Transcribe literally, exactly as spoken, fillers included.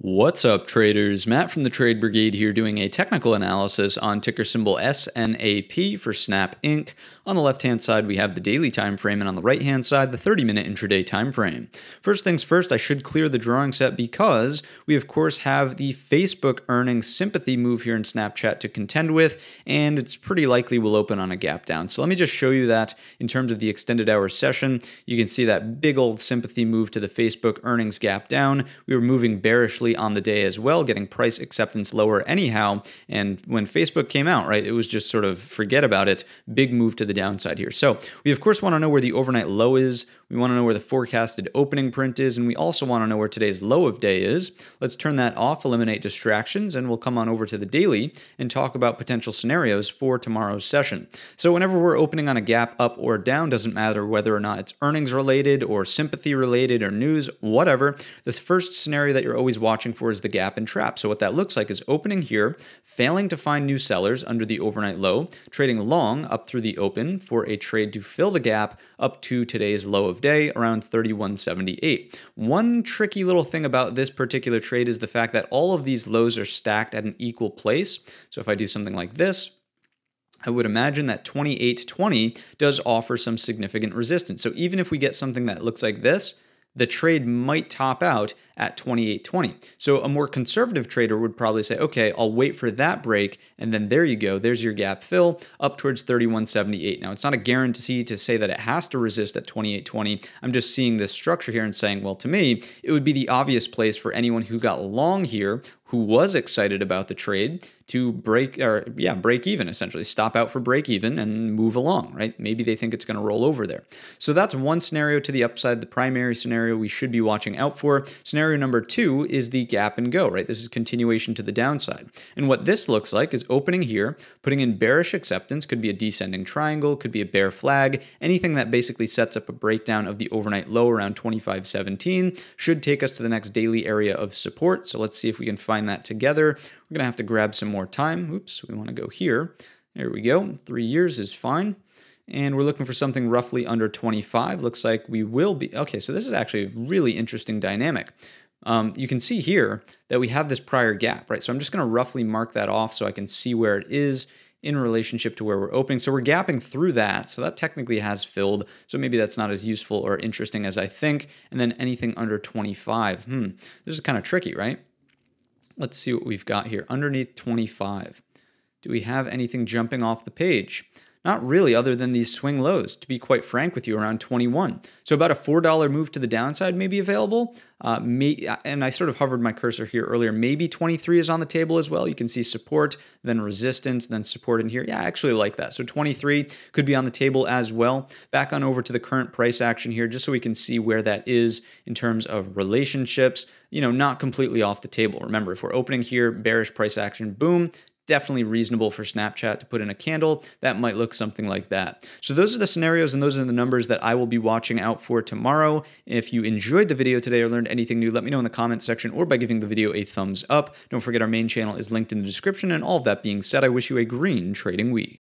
What's up, traders? Matt from the Trade Brigade here doing a technical analysis on ticker symbol S N A P for Snap Incorporated. On the left-hand side, we have the daily time frame, and on the right-hand side, the thirty-minute intraday time frame. First things first, I should clear the drawing set because we, of course, have the Facebook earnings sympathy move here in Snapchat to contend with, and it's pretty likely we'll open on a gap down. So let me just show you that in terms of the extended hour session. You can see that big old sympathy move to the Facebook earnings gap down. We were moving bearishly on the day as well, getting price acceptance lower anyhow. And when Facebook came out, right, it was just sort of forget about it. Big move to the downside here. So we of course want to know where the overnight low is. We want to know where the forecasted opening print is, and we also want to know where today's low of day is. Let's turn that off, eliminate distractions, and we'll come on over to the daily and talk about potential scenarios for tomorrow's session. So whenever we're opening on a gap up or down, doesn't matter whether or not it's earnings related or sympathy related or news, whatever. The first scenario that you're always watching for is the gap and trap. So what that looks like is opening here, failing to find new sellers under the overnight low, trading long up through the open for a trade to fill the gap up to today's low of day around thirty-one seventy-eight. One tricky little thing about this particular trade is the fact that all of these lows are stacked at an equal place. So if I do something like this, I would imagine that twenty-eight twenty does offer some significant resistance. So even if we get something that looks like this, the trade might top out at twenty-eight twenty. So a more conservative trader would probably say, okay, I'll wait for that break, and then there you go. There's your gap fill up towards thirty-one seventy-eight. Now, it's not a guarantee to say that it has to resist at twenty-eight twenty. I'm just seeing this structure here and saying, well, to me, it would be the obvious place for anyone who got long here, who was excited about the trade, to break, or yeah, break even, essentially. Stop out for break even and move along, right? Maybe they think it's going to roll over there. So that's one scenario to the upside, the primary scenario we should be watching out for. Scenario number two is the gap and go, right? This is continuation to the downside. And what this looks like is opening here, putting in bearish acceptance, could be a descending triangle, could be a bear flag, anything that basically sets up a breakdown of the overnight low around twenty-five seventeen should take us to the next daily area of support. So let's see if we can find that together. We're going to have to grab some more time. Oops, we want to go here. There we go. Three years is fine. And we're looking for something roughly under twenty-five. Looks like we will be. Okay, so this is actually a really interesting dynamic. Um, you can see here that we have this prior gap, right? So I'm just going to roughly mark that off so I can see where it is in relationship to where we're opening. So we're gapping through that. So that technically has filled. So maybe that's not as useful or interesting as I think. And then anything under twenty-five. Hmm, this is kind of tricky, right? Let's see what we've got here. Underneath twenty-five. Do we have anything jumping off the page? Not really, other than these swing lows, to be quite frank with you, around twenty-one. So about a four dollar move to the downside may be available. Uh, may, and I sort of hovered my cursor here earlier. Maybe twenty-three is on the table as well. You can see support, then resistance, then support in here. Yeah, I actually like that. So twenty-three could be on the table as well. Back on over to the current price action here, just so we can see where that is in terms of relationships. You know, not completely off the table. Remember, if we're opening here, bearish price action, boom, definitely reasonable for Snapchat to put in a candle. That might look something like that. So those are the scenarios and those are the numbers that I will be watching out for tomorrow. If you enjoyed the video today or learned anything new, let me know in the comments section or by giving the video a thumbs up. Don't forget our main channel is linked in the description. And all of that being said, I wish you a green trading week.